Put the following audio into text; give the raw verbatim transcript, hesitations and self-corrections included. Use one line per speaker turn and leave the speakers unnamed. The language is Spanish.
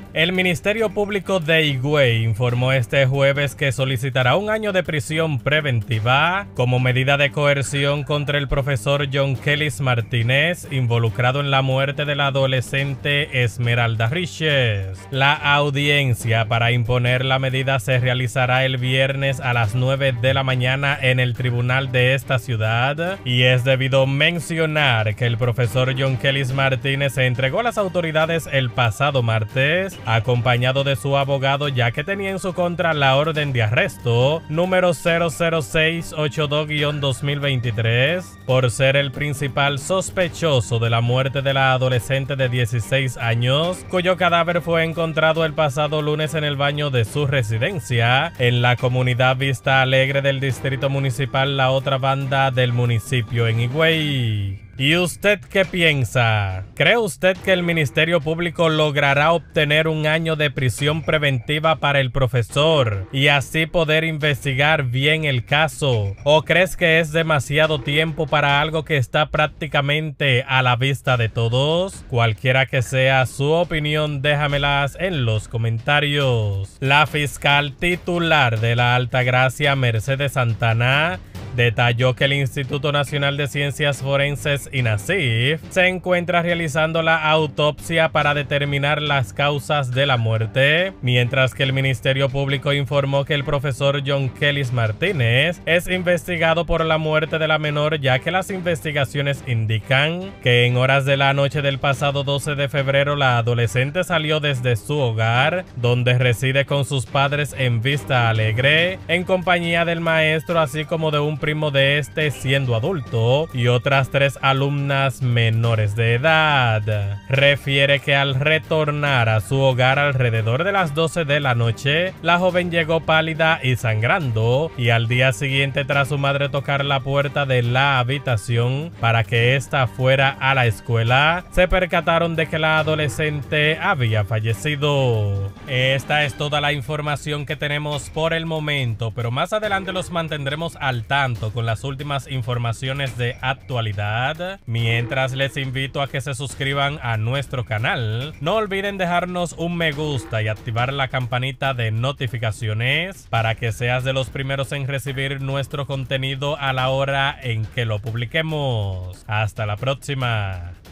El Ministerio Público de Higüey informó este jueves que solicitará un año de prisión preventiva como medida de coerción contra el profesor John Kelis Martínez, involucrado en la muerte de la adolescente Esmeralda Riches. La audiencia para imponer la medida se realizará el viernes a las nueve de la mañana en el tribunal de esta ciudad, y es debido mencionar que el profesor John Kelis Martínez se entregó a las autoridades el pasado martes, acompañado de su abogado, ya que tenía en su contra la orden de arresto número cero cero seis ochenta y dos guión dos mil veintitrés por ser el principal sospechoso de la muerte de la adolescente de dieciséis años, cuyo cadáver fue encontrado el pasado lunes en el baño de su residencia en la comunidad Vista Alegre del distrito municipal La Otra Banda del municipio en Higüey. ¿Y usted qué piensa? ¿Cree usted que el Ministerio Público logrará obtener un año de prisión preventiva para el profesor y así poder investigar bien el caso? ¿O crees que es demasiado tiempo para algo que está prácticamente a la vista de todos? Cualquiera que sea su opinión, déjamelas en los comentarios. La fiscal titular de la Altagracia, Mercedes Santana, detalló que el Instituto Nacional de Ciencias Forenses, INACIF, se encuentra realizando la autopsia para determinar las causas de la muerte, mientras que el Ministerio Público informó que el profesor John Kelis Martínez es investigado por la muerte de la menor, ya que las investigaciones indican que en horas de la noche del pasado doce de febrero la adolescente salió desde su hogar, donde reside con sus padres en Vista Alegre, en compañía del maestro, así como de un primo de este siendo adulto, y otras tres alumnas menores de edad. Refiere que al retornar a su hogar alrededor de las doce de la noche, la joven llegó pálida y sangrando, y al día siguiente, tras su madre tocar la puerta de la habitación para que ésta fuera a la escuela, se percataron de que la adolescente había fallecido. Esta es toda la información que tenemos por el momento, pero más adelante los mantendremos al tanto con las últimas informaciones de actualidad. Mientras, les invito a que se suscriban a nuestro canal. No olviden dejarnos un me gusta y activar la campanita de notificaciones para que seas de los primeros en recibir nuestro contenido a la hora en que lo publiquemos. Hasta la próxima.